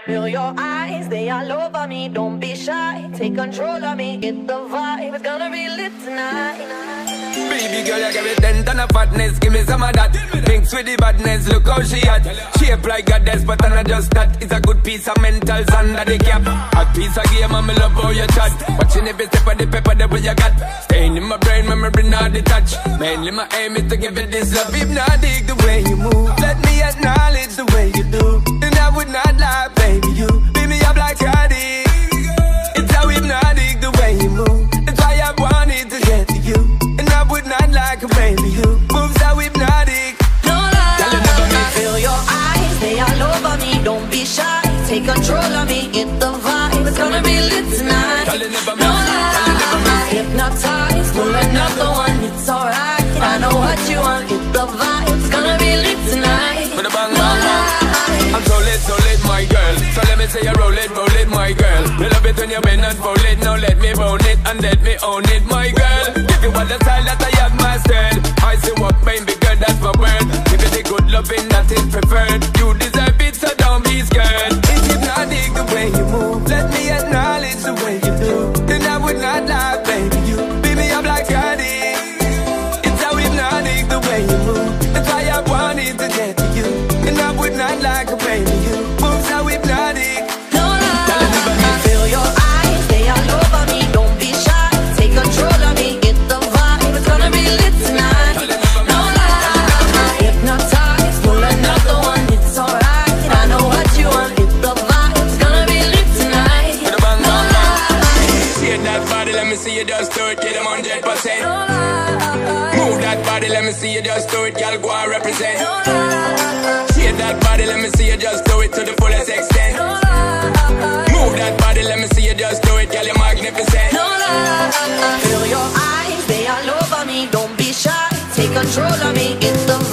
Feel your eyes, they all over me. Don't be shy, take control of me. Get the vibe, it's gonna be lit tonight. Baby girl, you give me 10 ton of fatness, give me some of that. Pinks with the badness, look how she hot. Shape like a goddess, but I'm not just that. It's a good piece of mentals under the cap. A piece of game, and me love how you chat. Watching every step of the pepper, the way you got. Staying in my brain, memory not detached. Mainly my aim is to give it this love. Hypnotic the way you move, let me acknowledge the way you do. And I would not lie, baby, you beat me up like Cardi. It's how hypnotic the way you move. It's why I wanted to get to you. And I would not like a baby, you moves so hypnotic. No lie, feel your eyes, they all over me. Don't be shy, take control of me. Get the vibe, it's gonna be lit tonight. No lie, hypnotized, pull another one. It's alright, I know what you want. Get the vibe, it's gonna be lit tonight. No lie, I'm so lit, my girl. So let me say you roll it, my girl. You love it when you bend and fold it. Now let me bone it and let me own it, my girl. Give you all the style that I have mastered. I see what made me good, that's my word. Give it the good loving that is preferred. You deserve it, so don't be scared. It's hypnotic the way you move. Let me acknowledge the way you do. Then I would not lie, baby, you beat me up like Cardi. It's how hypnotic the way you move. That's why I wanted to get to you. And I would not like a baby, you moves so hypnotic. No lie, feel your eyes, they all over me. Don't be shy, take control of me. Get the vibe, it's gonna be lit tonight. No lie, hypnotized, pull another one. It's alright, I know what you want. Get the vibe, it's gonna be lit tonight. No lie, see that body, let me see you just do it, get them 100%. Move that body, let me see you just do it, girl, go and represent. Shake that body, let me see you just do it to the fullest extent. Move that body, let me see you just do it, girl, you're magnificent. no lie, feel your eyes, they all over me. Don't be shy, take control of me. Get the